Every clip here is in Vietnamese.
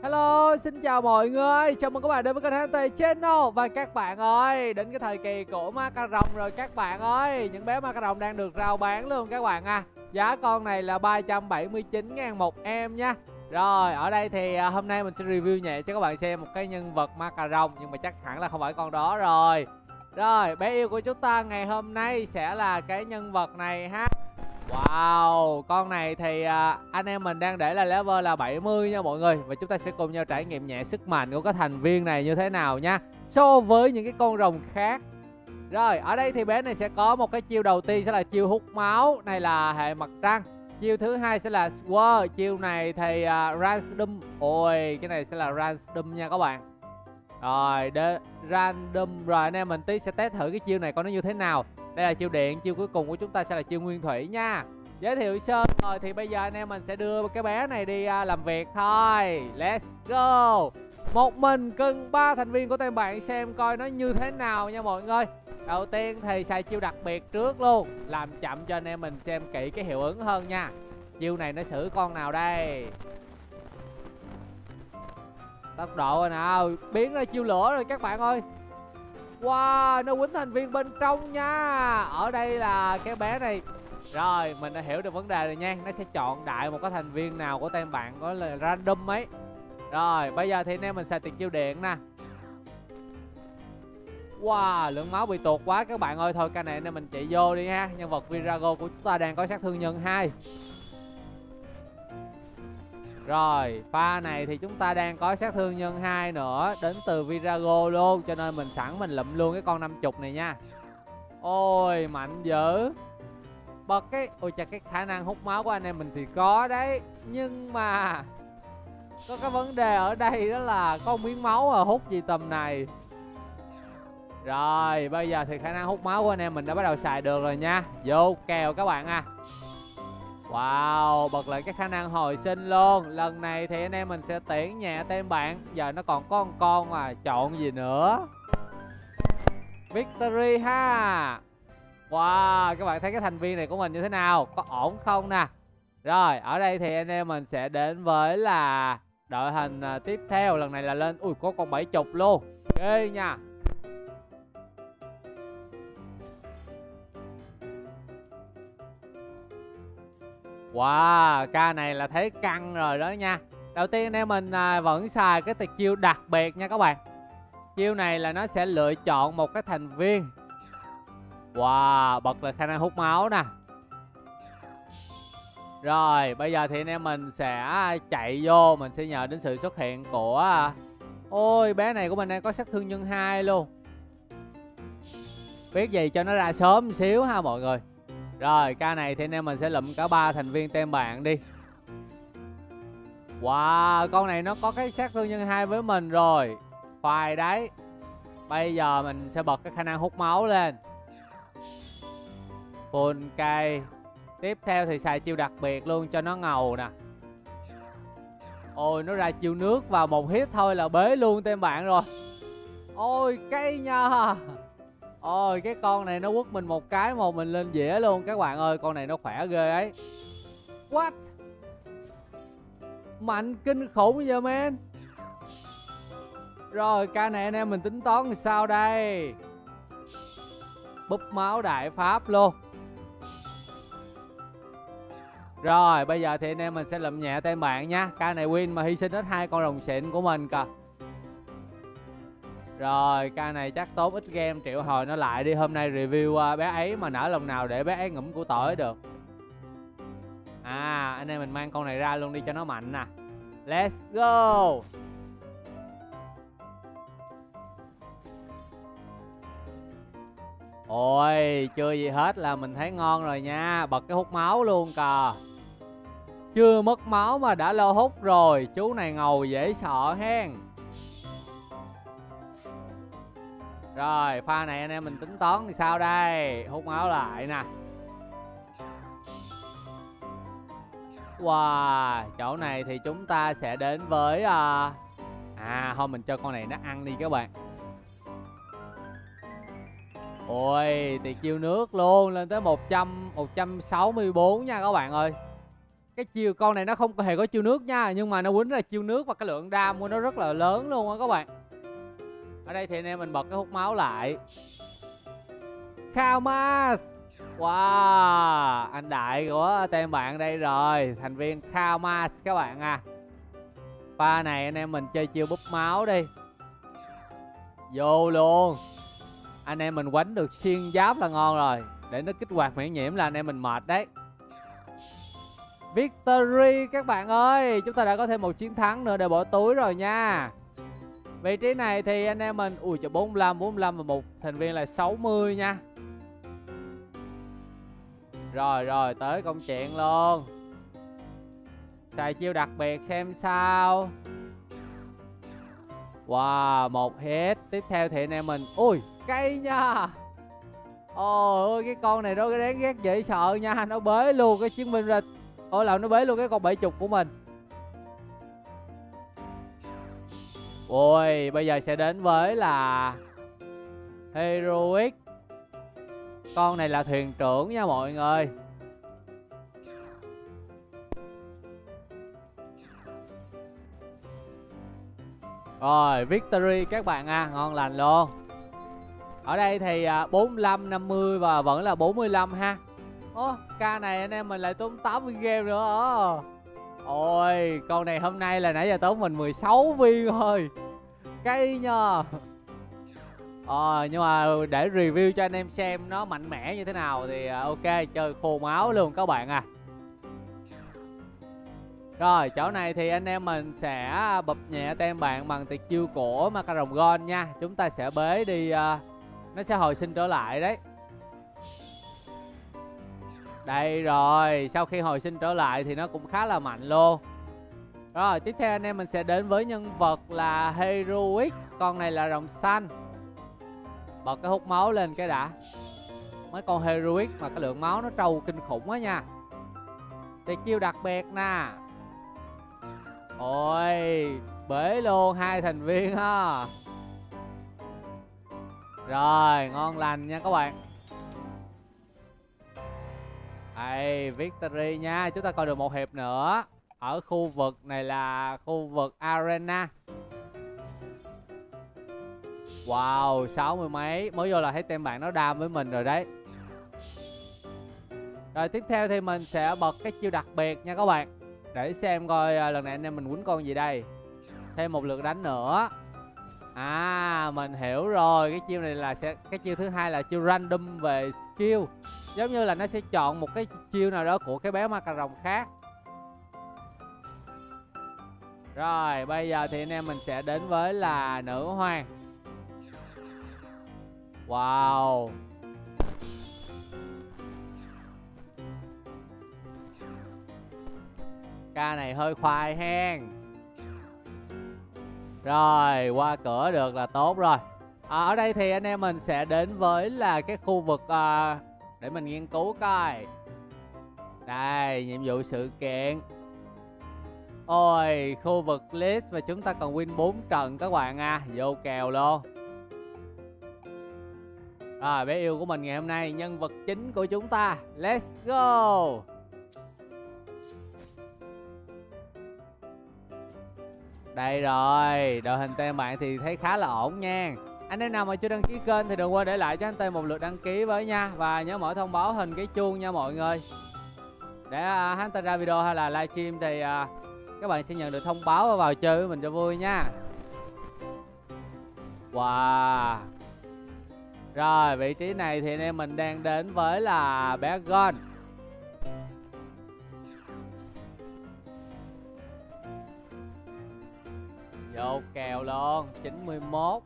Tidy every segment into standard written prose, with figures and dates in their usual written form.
Hello, xin chào mọi người. Chào mừng các bạn đến với kênh HT Channel. Và các bạn ơi, đến cái thời kỳ của ma cà rồng rồi các bạn ơi. Những bé ma cà rồng đang được rao bán luôn các bạn à. Giá con này là 379.000 một em nha. Rồi, ở đây thì hôm nay mình sẽ review nhẹ cho các bạn xem một cái nhân vật ma cà rồng, nhưng mà chắc hẳn là không phải con đó rồi. Rồi, bé yêu của chúng ta ngày hôm nay sẽ là cái nhân vật này ha. Wow, con này thì anh em mình đang để là level là 70 nha mọi người. Và chúng ta sẽ cùng nhau trải nghiệm nhẹ sức mạnh của các thành viên này như thế nào nha, so với những cái con rồng khác. Rồi, ở đây thì bé này sẽ có một cái chiêu đầu tiên sẽ là chiêu hút máu. Này là hệ mặt trăng. Chiêu thứ hai sẽ là Sword. Chiêu này thì Random. Ôi, cái này sẽ là Random nha các bạn. Rồi, Random. Rồi anh em mình tí sẽ test thử cái chiêu này coi nó như thế nào. Đây là chiêu điện, chiêu cuối cùng của chúng ta sẽ là chiêu nguyên thủy nha. Giới thiệu sơ rồi thì bây giờ anh em mình sẽ đưa cái bé này đi làm việc thôi. Let's go. Một mình cưng 3 thành viên của team bạn xem coi nó như thế nào nha mọi người. Đầu tiên thì xài chiêu đặc biệt trước luôn, làm chậm cho anh em mình xem kỹ cái hiệu ứng hơn nha. Chiêu này nó xử con nào đây? Tốc độ rồi nào, biến ra chiêu lửa rồi các bạn ơi. Wow, nó quýnh thành viên bên trong nha. Ở đây là cái bé này. Rồi, mình đã hiểu được vấn đề rồi nha. Nó sẽ chọn đại một cái thành viên nào của team bạn, có là random ấy. Rồi, bây giờ thì anh em mình xài tiền chiêu điện nè. Wow, lượng máu bị tụt quá các bạn ơi. Thôi cái này anh em mình chạy vô đi ha. Nhân vật Virago của chúng ta đang có sát thương nhân 2. Rồi, pha này thì chúng ta đang có sát thương nhân 2 nữa, đến từ Virago luôn, cho nên mình sẵn mình lụm luôn cái con 50 này nha. Ôi, mạnh dữ. Bật cái, ôi chà, cái khả năng hút máu của anh em mình thì có đấy, nhưng mà có cái vấn đề ở đây đó là có miếng máu mà hút gì tầm này. Rồi, bây giờ thì khả năng hút máu của anh em mình đã bắt đầu xài được rồi nha. Vô kèo các bạn à. Wow, bật lại cái khả năng hồi sinh luôn. Lần này thì anh em mình sẽ tiễn nhẹ tên bạn. Giờ nó còn có con mà, chọn gì nữa. Victory ha. Wow, các bạn thấy cái thành viên này của mình như thế nào? Có ổn không nè? Rồi, ở đây thì anh em mình sẽ đến với là đội hình tiếp theo. Lần này là lên, ui có con 70 luôn. Ghê nha. Wow, ca này là thấy căng rồi đó nha. Đầu tiên anh em mình vẫn xài cái tuyệt chiêu đặc biệt nha các bạn. Chiêu này là nó sẽ lựa chọn một cái thành viên. Wow, bật lại khả năng hút máu nè. Rồi, bây giờ thì anh em mình sẽ chạy vô. Mình sẽ nhờ đến sự xuất hiện của ôi, bé này của mình đang có sát thương nhân 2 luôn. Biết gì cho nó ra sớm một xíu ha mọi người. Rồi, ca này thì anh em mình sẽ lụm cả 3 thành viên team bạn đi. Wow, con này nó có cái sát thương nhân 2 với mình rồi. Khoai đấy. Bây giờ mình sẽ bật cái khả năng hút máu lên. Full cây. Tiếp theo thì xài chiêu đặc biệt luôn cho nó ngầu nè. Ôi, nó ra chiêu nước vào một hit thôi là bế luôn team bạn rồi. Ôi, cây nha. Ôi, cái con này nó quất mình một cái một mình lên dĩa luôn các bạn ơi. Con này nó khỏe ghê ấy. What? Mạnh kinh khủng vậy man. Rồi, ca này anh em mình tính toán làm sao đây? Búp máu đại pháp luôn. Rồi, bây giờ thì anh em mình sẽ lụm nhẹ tên bạn nha. Ca này win mà hy sinh hết 2 con rồng xịn của mình kìa. Rồi, ca này chắc tốn ít game, triệu hồi nó lại đi. Hôm nay review bé ấy mà nở lòng nào để bé ấy ngủm củ tỏi được. À, anh em mình mang con này ra luôn đi cho nó mạnh nè. Let's go. Ôi, chưa gì hết là mình thấy ngon rồi nha. Bật cái hút máu luôn kìa. Chưa mất máu mà đã lo hút rồi. Chú này ngầu dễ sợ hen. Rồi, pha này anh em mình tính toán thì sao đây? Hút máu lại nè. Wow, chỗ này thì chúng ta sẽ đến với thôi mình cho con này nó ăn đi các bạn. Ôi, tuyệt chiêu nước luôn, lên tới 164 nha các bạn ơi. Cái chiêu con này nó không hề có chiêu nước nha, nhưng mà nó quýnh là chiêu nước và cái lượng đam của nó rất là lớn luôn á các bạn. Ở đây thì anh em mình bật cái hút máu lại. Kamas. Wow, anh đại của team bạn đây rồi, thành viên Kamas các bạn à. Pha này anh em mình chơi chiêu búp máu đi. Vô luôn. Anh em mình quánh được xuyên giáp là ngon rồi. Để nó kích hoạt miễn nhiễm là anh em mình mệt đấy. Victory các bạn ơi. Chúng ta đã có thêm một chiến thắng nữa để bỏ túi rồi nha. Vị trí này thì anh em mình ui trời 45 và một thành viên là 60 nha. Rồi tới công chuyện luôn. Xài chiêu đặc biệt xem sao. Wow, một hit. Tiếp theo thì anh em mình ui cây nha. Ôi cái con này nó đáng ghét dễ sợ nha. Nó bế luôn cái chiến binh ra. Ôi là nó bế luôn cái con 70 của mình. Ôi bây giờ sẽ đến với là Heroic. Con này là thuyền trưởng nha mọi người. Rồi Victory các bạn à, ngon lành luôn. Ở đây thì 45, 50 và vẫn là 45 ha. Ô, ca này anh em mình lại tốn 80 game nữa. Ôi, con này hôm nay là nãy giờ tốn mình 16 viên thôi. Cây nha. Nhưng mà để review cho anh em xem nó mạnh mẽ như thế nào thì ok, chơi khô máu luôn các bạn à. Rồi, chỗ này thì anh em mình sẽ bập nhẹ tem bạn bằng tuyệt chiêu của Macaron nha. Chúng ta sẽ bế đi, nó sẽ hồi sinh trở lại đấy. Đây rồi, sau khi hồi sinh trở lại thì nó cũng khá là mạnh luôn. Rồi, tiếp theo anh em mình sẽ đến với nhân vật là Heroic. Con này là rồng xanh. Bật cái hút máu lên cái đã. Mấy con Heroic mà cái lượng máu nó trâu kinh khủng á nha. Tuyệt chiêu đặc biệt nè. Ôi, bế luôn 2 thành viên ha. Rồi, ngon lành nha các bạn. Đây, Victory nha. Chúng ta còn được một hiệp nữa. Ở khu vực này là khu vực Arena. Wow, 60 mấy. Mới vô là thấy tem bạn nó đam với mình rồi đấy. Rồi tiếp theo thì mình sẽ bật cái chiêu đặc biệt nha các bạn. Để xem coi lần này anh em mình quýnh con gì đây. Thêm một lượt đánh nữa. À, mình hiểu rồi. Cái chiêu này là cái chiêu thứ hai là chiêu random về skill. Giống như là nó sẽ chọn một cái chiêu nào đó của cái bé Macaron khác. Rồi, bây giờ thì anh em mình sẽ đến với là nữ hoàng. Wow. Ca này hơi khoai hen. Rồi, qua cửa được là tốt rồi. Ở đây thì anh em mình sẽ đến với là cái khu vực để mình nghiên cứu coi. Đây, nhiệm vụ sự kiện. Ôi, khu vực list và chúng ta còn win 4 trận các bạn à. Vô kèo luôn. Rồi, bé yêu của mình ngày hôm nay, nhân vật chính của chúng ta. Let's go. Đây rồi, đội hình tem bạn thì thấy khá là ổn nha. Anh em nào mà chưa đăng ký kênh thì đừng quên để lại cho anh Tê một lượt đăng ký với nha. Và nhớ mở thông báo hình cái chuông nha mọi người. Để hắn ta ra video hay là livestream thì các bạn sẽ nhận được thông báo và vào chơi với mình cho vui nha. Wow. Rồi, vị trí này thì anh em mình đang đến với là bé Gon. Vô kèo luôn, 91.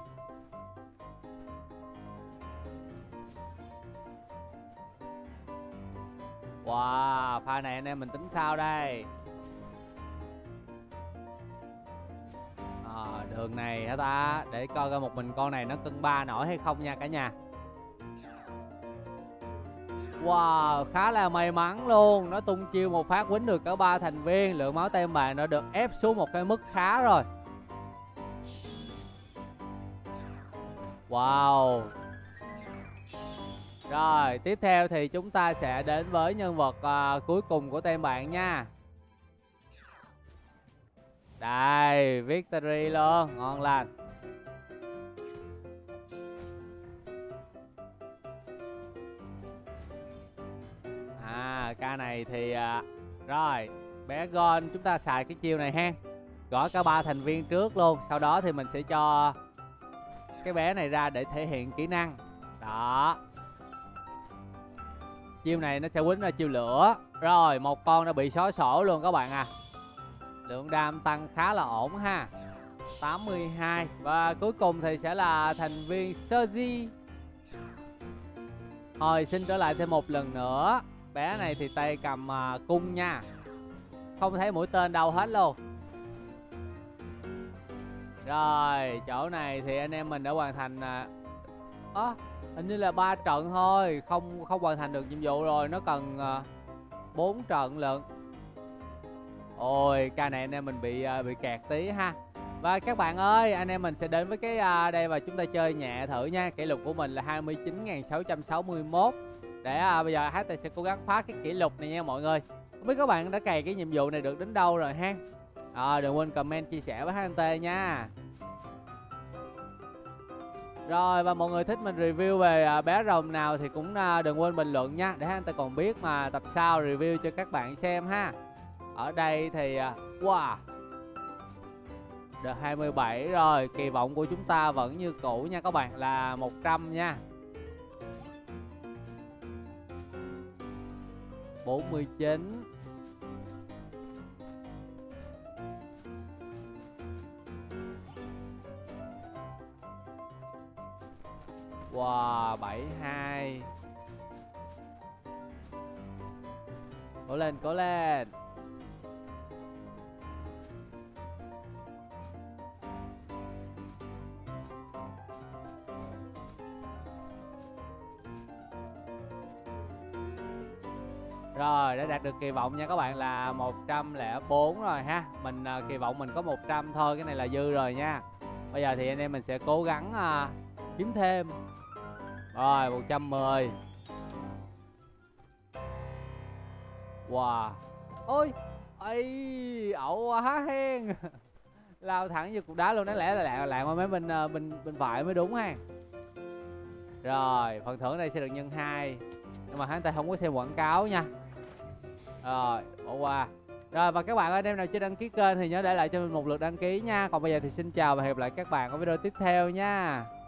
Wow, pha này anh em mình tính sao đây? Đường này hả ta? Để coi coi một mình con này nó cân 3 nổi hay không nha cả nhà. Wow, khá là may mắn luôn. Nó tung chiêu một phát quýnh được cả 3 thành viên. Lượng máu tem bạn đã được ép xuống một cái mức khá rồi. Wow. Rồi, tiếp theo thì chúng ta sẽ đến với nhân vật cuối cùng của tem bạn nha. Đây, Victory luôn, ngon lành. Ca này thì rồi, bé Gon chúng ta xài cái chiêu này ha. Gõ cả 3 thành viên trước luôn, sau đó thì mình sẽ cho cái bé này ra để thể hiện kỹ năng. Đó. Chiêu này nó sẽ quýnh ra chiêu lửa. Rồi, một con đã bị xóa sổ luôn các bạn à. Lượng đam tăng khá là ổn ha. 82. Và cuối cùng thì sẽ là thành viên Sergi. Rồi, xin trở lại thêm một lần nữa. Bé này thì tay cầm cung nha. Không thấy mũi tên đâu hết luôn. Rồi, chỗ này thì anh em mình đã hoàn thành hình như là 3 trận thôi, không hoàn thành được nhiệm vụ rồi, nó cần 4 trận lận. Ôi, ca này anh em mình bị kẹt tí ha. Và các bạn ơi, anh em mình sẽ đến với cái đây và chúng ta chơi nhẹ thử nha. Kỷ lục của mình là 29.661. Để bây giờ HT sẽ cố gắng phá cái kỷ lục này nha mọi người. Không biết các bạn đã cày cái nhiệm vụ này được đến đâu rồi ha. Đừng quên comment chia sẻ với HT nha. Rồi, và mọi người thích mình review về bé rồng nào thì cũng đừng quên bình luận nha, để HT còn biết mà tập sau review cho các bạn xem ha. Ở đây thì wow, được 27 rồi. Kỳ vọng của chúng ta vẫn như cũ nha các bạn, là 100 nha. 49. Wow, 72. Cố lên, cố lên. Rồi, đã đạt được kỳ vọng nha các bạn, là 104 rồi ha. Mình kỳ vọng mình có 100 thôi, cái này là dư rồi nha. Bây giờ thì anh em mình sẽ cố gắng kiếm thêm. Rồi, 110. Wow. Ôi, ây, ẩu quá hen. Lao thẳng vô cục đá luôn, đáng lẽ là lạng qua mấy bên phải mới đúng ha. Rồi, phần thưởng này sẽ được nhân 2. Nhưng mà hắn ta không có xem quảng cáo nha. Rồi, bỏ qua. Rồi, và các bạn ơi, em nào chưa đăng ký kênh thì nhớ để lại cho mình một lượt đăng ký nha. Còn bây giờ thì xin chào và hẹn gặp lại các bạn ở video tiếp theo nha.